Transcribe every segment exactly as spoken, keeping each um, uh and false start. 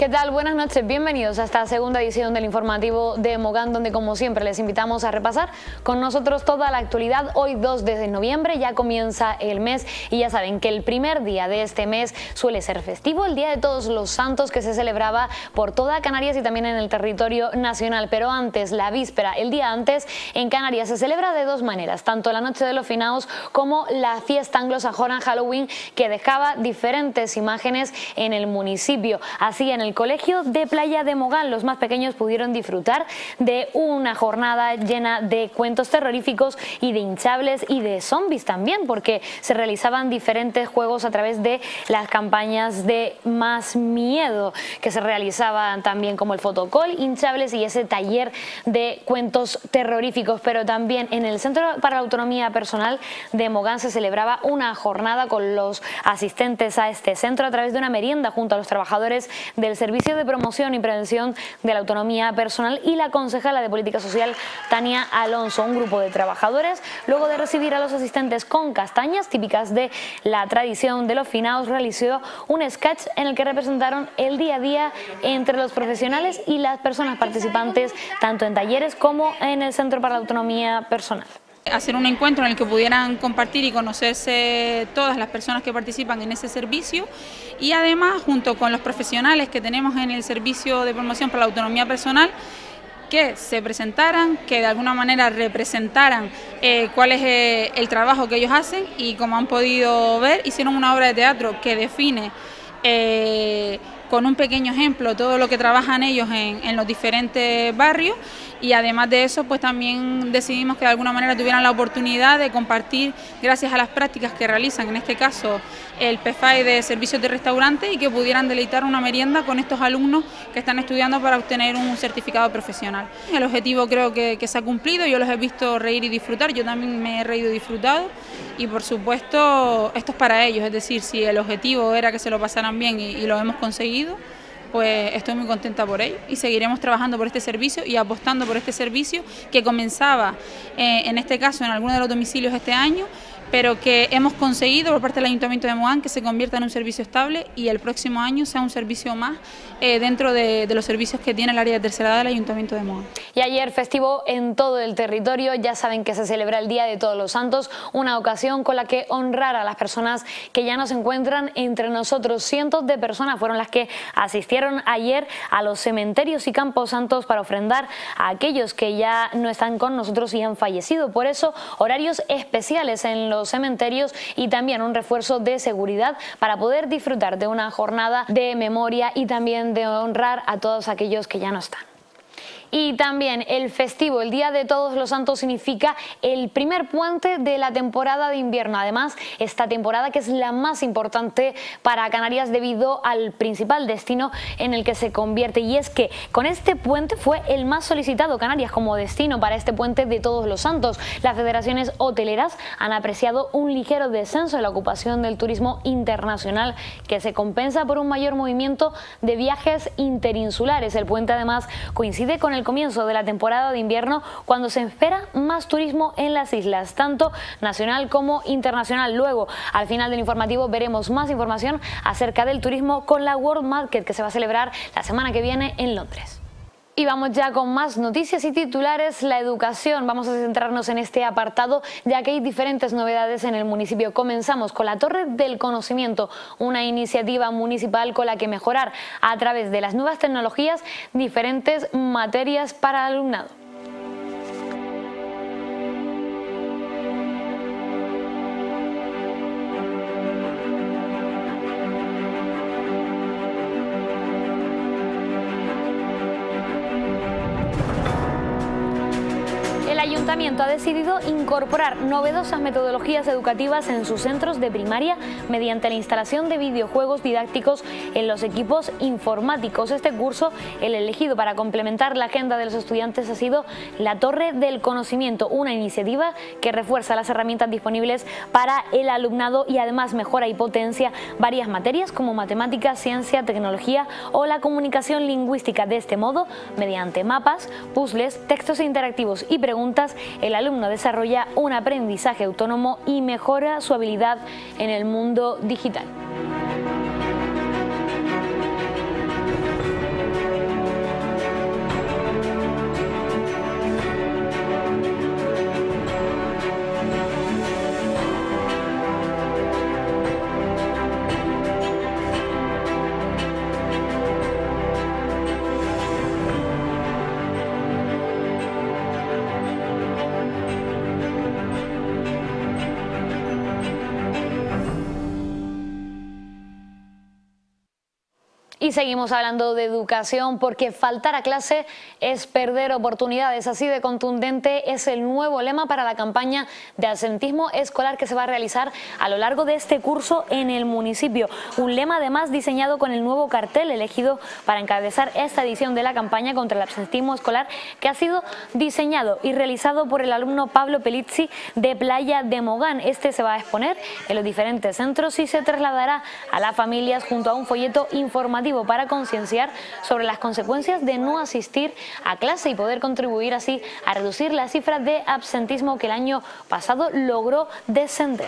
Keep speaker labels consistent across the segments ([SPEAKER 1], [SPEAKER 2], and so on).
[SPEAKER 1] ¿Qué tal? Buenas noches, bienvenidos a esta segunda edición del informativo de Mogán, donde como siempre les invitamos a repasar con nosotros toda la actualidad. Hoy dos de noviembre ya comienza el mes y ya saben que el primer día de este mes suele ser festivo, el Día de Todos los Santos, que se celebraba por toda Canarias y también en el territorio nacional. Pero antes, la víspera, el día antes, en Canarias se celebra de dos maneras, tanto la Noche de los Finaos como la fiesta anglosajona Halloween, que dejaba diferentes imágenes en el municipio. Así, en el colegio de Playa de Mogán, los más pequeños pudieron disfrutar de una jornada llena de cuentos terroríficos y de hinchables y de zombies también, porque se realizaban diferentes juegos a través de las campañas de Más Miedo, que se realizaban también, como el fotocall, hinchables y ese taller de cuentos terroríficos. Pero también en el Centro para la Autonomía Personal de Mogán se celebraba una jornada con los asistentes a este centro a través de una merienda junto a los trabajadores del Servicio de Promoción y Prevención de la Autonomía Personal y la concejala de Política Social Tania Alonso. Un grupo de trabajadores, luego de recibir a los asistentes con castañas típicas de la tradición de los finaos, realizó un sketch en el que representaron el día a día entre los profesionales y las personas participantes, tanto en talleres como en el Centro para la Autonomía Personal.
[SPEAKER 2] Hacer un encuentro en el que pudieran compartir y conocerse todas las personas que participan en ese servicio, y además junto con los profesionales que tenemos en el Servicio de Promoción para la Autonomía Personal, que se presentaran, que de alguna manera representaran eh, cuál es eh, el trabajo que ellos hacen. Y como han podido ver, hicieron una obra de teatro que define eh, con un pequeño ejemplo todo lo que trabajan ellos en, en los diferentes barrios. Y además de eso, pues también decidimos que de alguna manera tuvieran la oportunidad de compartir, gracias a las prácticas que realizan, en este caso el P F A E de servicios de restaurante, y que pudieran deleitar una merienda con estos alumnos que están estudiando para obtener un certificado profesional. El objetivo creo que, que se ha cumplido, yo los he visto reír y disfrutar, yo también me he reído y disfrutado, y por supuesto esto es para ellos, es decir, si el objetivo era que se lo pasaran bien y, y lo hemos conseguido, pues estoy muy contenta por ello, y seguiremos trabajando por este servicio y apostando por este servicio que comenzaba eh, en este caso en alguno de los domicilios este año, pero que hemos conseguido por parte del Ayuntamiento de Mogán que se convierta en un servicio estable y el próximo año sea un servicio más eh, dentro de, de los servicios que tiene el área de tercera edad del Ayuntamiento de Mogán.
[SPEAKER 1] Y ayer festivo en todo el territorio, ya saben que se celebra el Día de Todos los Santos, una ocasión con la que honrar a las personas que ya no se encuentran entre nosotros. Cientos de personas fueron las que asistieron ayer a los cementerios y campos santos para ofrendar a aquellos que ya no están con nosotros y han fallecido. Por eso, horarios especiales en los cementerios y también un refuerzo de seguridad para poder disfrutar de una jornada de memoria y también de honrar a todos aquellos que ya no están. Y también el festivo, el Día de Todos los Santos, significa el primer puente de la temporada de invierno. Además, esta temporada que es la más importante para Canarias debido al principal destino en el que se convierte. Y es que con este puente fue el más solicitado Canarias como destino para este puente de Todos los Santos. Las federaciones hoteleras han apreciado un ligero descenso en la ocupación del turismo internacional, que se compensa por un mayor movimiento de viajes interinsulares. El puente además coincide con el comienzo de la temporada de invierno, cuando se espera más turismo en las islas, tanto nacional como internacional. Luego, al final del informativo, veremos más información acerca del turismo con la World Market, que se va a celebrar la semana que viene en Londres. Y vamos ya con más noticias y titulares. La educación, vamos a centrarnos en este apartado, ya que hay diferentes novedades en el municipio. Comenzamos con la Torre del Conocimiento, una iniciativa municipal con la que mejorar a través de las nuevas tecnologías diferentes materias para el alumnado. El Ayuntamiento ha decidido incorporar novedosas metodologías educativas en sus centros de primaria mediante la instalación de videojuegos didácticos en los equipos informáticos. Este curso, el elegido para complementar la agenda de los estudiantes, ha sido la Torre del Conocimiento, una iniciativa que refuerza las herramientas disponibles para el alumnado y además mejora y potencia varias materias como matemáticas, ciencia, tecnología o la comunicación lingüística. De este modo, mediante mapas, puzzles, textos interactivos y preguntas, el alumno desarrolla un aprendizaje autónomo y mejora su habilidad en el mundo digital. Y seguimos hablando de educación porque faltar a clase es perder oportunidades. Así de contundente es el nuevo lema para la campaña de absentismo escolar que se va a realizar a lo largo de este curso en el municipio. Un lema además diseñado con el nuevo cartel elegido para encabezar esta edición de la campaña contra el absentismo escolar, que ha sido diseñado y realizado por el alumno Pablo Pelizzi de Playa de Mogán. Este se va a exponer en los diferentes centros y se trasladará a las familias junto a un folleto informativo para concienciar sobre las consecuencias de no asistir a clase y poder contribuir así a reducir las cifras de absentismo que el año pasado logró descender.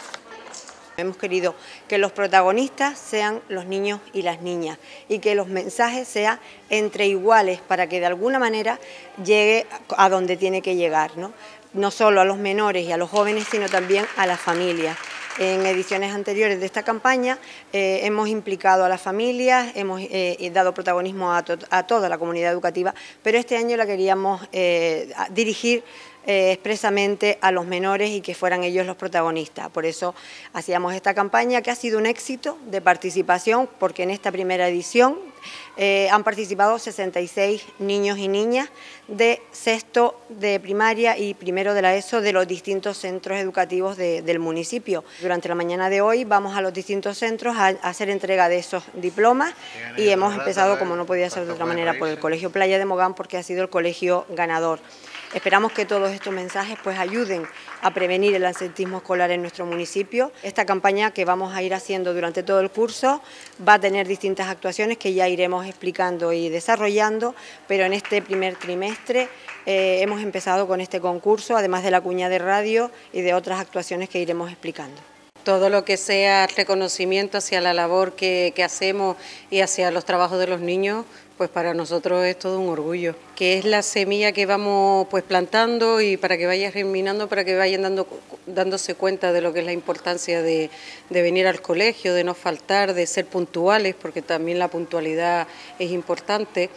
[SPEAKER 3] Hemos querido que los protagonistas sean los niños y las niñas y que los mensajes sean entre iguales para que de alguna manera llegue a donde tiene que llegar, ¿no? No solo a los menores y a los jóvenes, sino también a las familias. En ediciones anteriores de esta campaña eh, hemos implicado a las familias, hemos eh, dado protagonismo a, to a toda la comunidad educativa, pero este año la queríamos eh, dirigir eh, expresamente a los menores y que fueran ellos los protagonistas. Por eso hacíamos esta campaña, que ha sido un éxito de participación, porque en esta primera edición eh, han participado sesenta y seis niños y niñas de sexto de primaria y primero de la ESO de los distintos centros educativos de, del municipio. Durante la mañana de hoy vamos a los distintos centros a, a hacer entrega de esos diplomas y hemos empezado, como no podía ser de otra manera, por el Colegio Playa de Mogán, porque ha sido el colegio ganador. Esperamos que todos estos mensajes pues ayuden a prevenir el absentismo escolar en nuestro municipio. Esta campaña que vamos a ir haciendo durante todo el curso va a tener distintas actuaciones que ya iremos explicando y desarrollando, pero en este primer trimestre eh, hemos empezado con este concurso, además de la cuña de radio y de otras actuaciones que iremos explicando.
[SPEAKER 4] Todo lo que sea reconocimiento hacia la labor que, que hacemos y hacia los trabajos de los niños, pues para nosotros es todo un orgullo, que es la semilla que vamos pues plantando y para que vaya germinando, para que vayan dando, dándose cuenta de lo que es la importancia de, de venir al colegio, de no faltar, de ser puntuales, porque también la puntualidad es importante.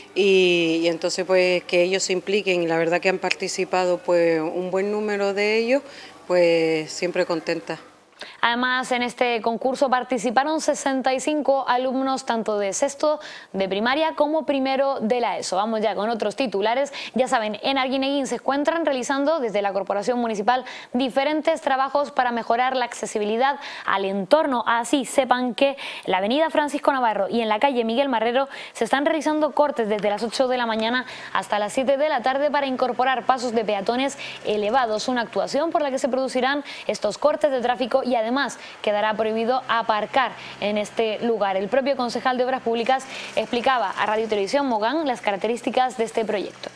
[SPEAKER 4] Y, y entonces pues que ellos se impliquen, y la verdad que han participado pues un buen número de ellos, pues siempre contenta.
[SPEAKER 1] Además, en este concurso participaron sesenta y cinco alumnos tanto de sexto de primaria como primero de la ESO. Vamos ya con otros titulares. Ya saben, en Arguineguín se encuentran realizando desde la Corporación Municipal diferentes trabajos para mejorar la accesibilidad al entorno. Así sepan que en la avenida Francisco Navarro y en la calle Miguel Marrero se están realizando cortes desde las ocho de la mañana hasta las siete de la tarde para incorporar pasos de peatones elevados. Una actuación por la que se producirán estos cortes de tráfico y además Además, quedará prohibido aparcar en este lugar. El propio concejal de Obras Públicas explicaba a Radio Televisión Mogán las características de este proyecto.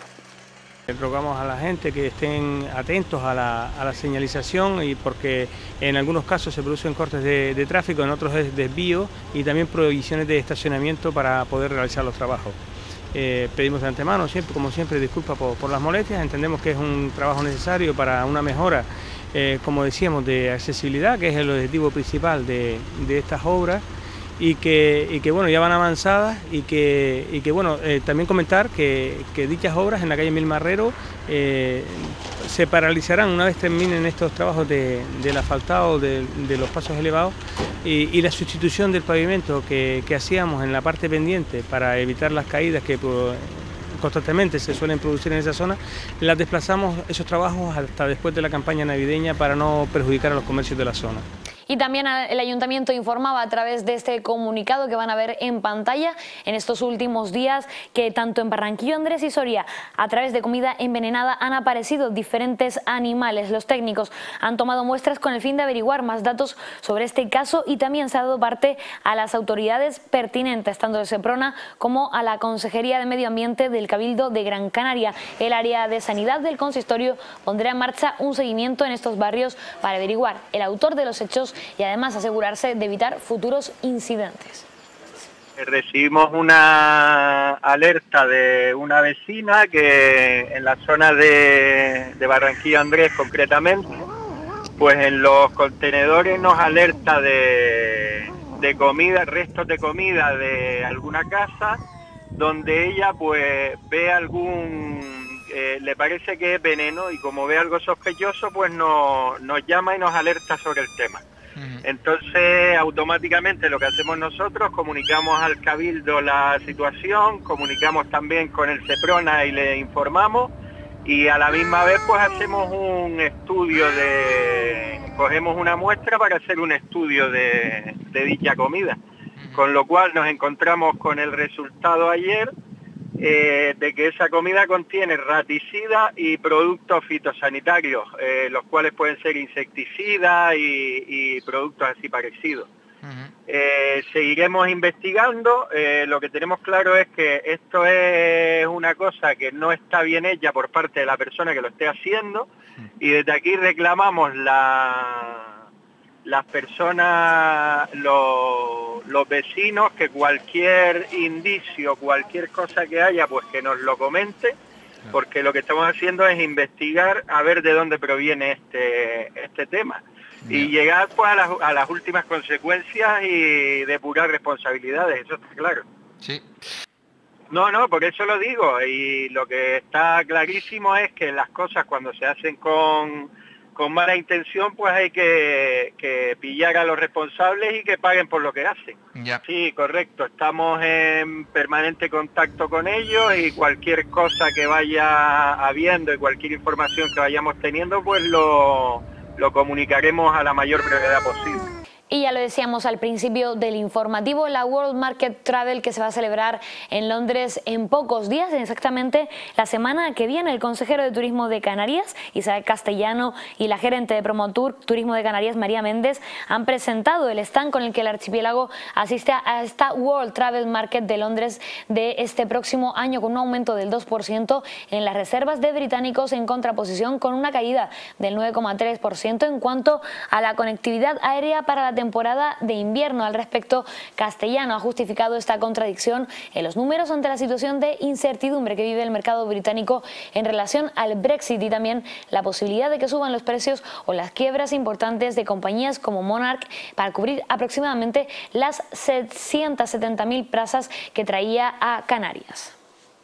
[SPEAKER 5] Rogamos a la gente que estén atentos a la, a la señalización, y porque en algunos casos se producen cortes de, de tráfico, en otros es desvío y también prohibiciones de estacionamiento para poder realizar los trabajos. Eh, pedimos de antemano, siempre, como siempre, disculpas por, por las molestias. Entendemos que es un trabajo necesario para una mejora, eh, como decíamos, de accesibilidad, que es el objetivo principal de, de estas obras, y que, y que bueno, ya van avanzadas, y que, y que bueno, eh, también comentar que, que dichas obras en la calle Mil Marrero eh, se paralizarán una vez terminen estos trabajos de, del asfaltado, de, de los pasos elevados, y, y la sustitución del pavimento que, que hacíamos en la parte pendiente para evitar las caídas que por, constantemente se suelen producir en esa zona. Las desplazamos esos trabajos hasta después de la campaña navideña para no perjudicar a los comercios de la zona.
[SPEAKER 1] Y también el Ayuntamiento informaba a través de este comunicado que van a ver en pantalla en estos últimos días que tanto en Barranquillo, Andrés y Soria, a través de comida envenenada han aparecido diferentes animales. Los técnicos han tomado muestras con el fin de averiguar más datos sobre este caso y también se ha dado parte a las autoridades pertinentes, tanto de Seprona como a la Consejería de Medio Ambiente del Cabildo de Gran Canaria. El área de sanidad del consistorio pondrá en marcha un seguimiento en estos barrios para averiguar el autor de los hechos y además asegurarse de evitar futuros incidentes.
[SPEAKER 6] Recibimos una alerta de una vecina que en la zona de, de Barranquilla Andrés concretamente, pues en los contenedores nos alerta de, de comida, restos de comida de alguna casa, donde ella pues ve algún... Eh, le parece que es veneno, y como ve algo sospechoso pues no, nos llama y nos alerta sobre el tema. Uh-huh. Entonces, automáticamente lo que hacemos nosotros, comunicamos al Cabildo la situación, comunicamos también con el Seprona y le informamos, y a la misma vez pues hacemos un estudio de... cogemos una muestra para hacer un estudio de, de dicha comida. Con lo cual nos encontramos con el resultado ayer eh, de que esa comida contiene raticidas y productos fitosanitarios, eh, los cuales pueden ser insecticidas y, y productos así parecidos. Uh-huh. eh, seguiremos investigando, eh, lo que tenemos claro es que esto es una cosa que no está bien hecha por parte de la persona que lo esté haciendo, uh-huh. y desde aquí reclamamos la... las personas, los, los vecinos, que cualquier indicio, cualquier cosa que haya, pues que nos lo comente, porque lo que estamos haciendo es investigar a ver de dónde proviene este, este tema. Y llegar pues a las, a las últimas consecuencias y depurar responsabilidades, eso está claro.
[SPEAKER 7] Sí.
[SPEAKER 6] No, no, por eso lo digo, y lo que está clarísimo es que las cosas cuando se hacen con... con mala intención, pues hay que, que pillar a los responsables y que paguen por lo que hacen.
[SPEAKER 7] Ya.
[SPEAKER 6] Sí, correcto. Estamos en permanente contacto con ellos y cualquier cosa que vaya habiendo y cualquier información que vayamos teniendo, pues lo, lo comunicaremos a la mayor brevedad posible.
[SPEAKER 1] Y ya lo decíamos al principio del informativo, la World Market Travel, que se va a celebrar en Londres en pocos días, exactamente la semana que viene. El consejero de Turismo de Canarias, Isabel Castellano, y la gerente de Promotur Turismo de Canarias, María Méndez, han presentado el stand con el que el archipiélago asiste a esta World Travel Market de Londres de este próximo año, con un aumento del dos por ciento en las reservas de británicos, en contraposición con una caída del nueve coma tres por ciento en cuanto a la conectividad aérea para la temporada de invierno. Al respecto, Castellano ha justificado esta contradicción en los números ante la situación de incertidumbre que vive el mercado británico en relación al Brexit y también la posibilidad de que suban los precios o las quiebras importantes de compañías como Monarch para cubrir aproximadamente las setecientas setenta mil plazas que traía a Canarias.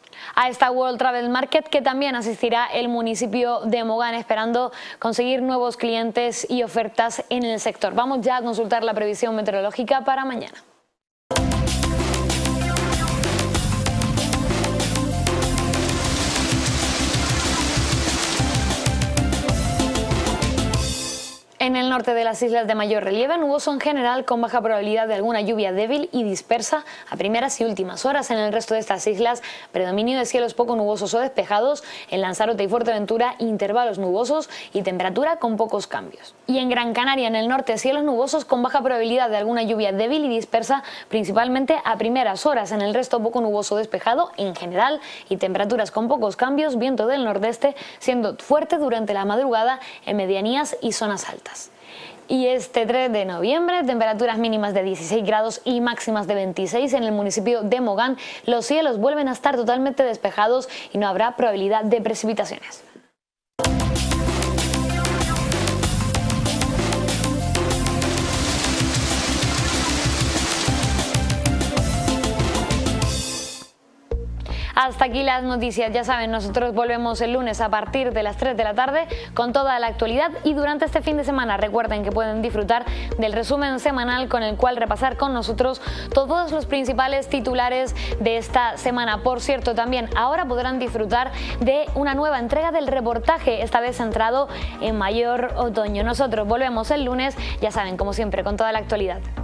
[SPEAKER 1] A esta World Travel Market, que también asistirá el municipio de Mogán, esperando conseguir nuevos clientes y ofertas en el sector. Vamos ya a consultar la previsión meteorológica para mañana. En el norte de las islas de mayor relieve, nuboso en general, con baja probabilidad de alguna lluvia débil y dispersa a primeras y últimas horas. En el resto de estas islas, predominio de cielos poco nubosos o despejados. En Lanzarote y Fuerteventura, intervalos nubosos y temperatura con pocos cambios. Y en Gran Canaria, en el norte, cielos nubosos con baja probabilidad de alguna lluvia débil y dispersa, principalmente a primeras horas. En el resto, poco nuboso o despejado en general y temperaturas con pocos cambios. Viento del nordeste, siendo fuerte durante la madrugada en medianías y zonas altas. Y este tres de noviembre, temperaturas mínimas de dieciséis grados y máximas de veintiséis en el municipio de Mogán. Los cielos vuelven a estar totalmente despejados y no habrá probabilidad de precipitaciones. Hasta aquí las noticias. Ya saben, nosotros volvemos el lunes a partir de las tres de la tarde con toda la actualidad, y durante este fin de semana recuerden que pueden disfrutar del resumen semanal con el cual repasar con nosotros todos los principales titulares de esta semana. Por cierto, también ahora podrán disfrutar de una nueva entrega del reportaje, esta vez centrado en mayor otoño. Nosotros volvemos el lunes, ya saben, como siempre, con toda la actualidad.